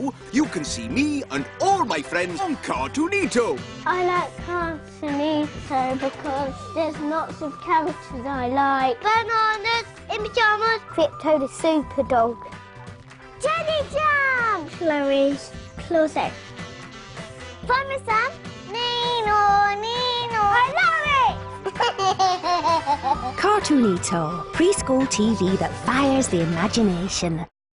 now, you can see me and all my friends on Cartoonito. I like Cartoonito because there's lots of characters I like. Bananas in pyjamas. Krypto the Superdog. Jamm. Chloe's closet. Fireman Sam. Nino. I love it! Cartoonito, preschool TV that fires the imagination.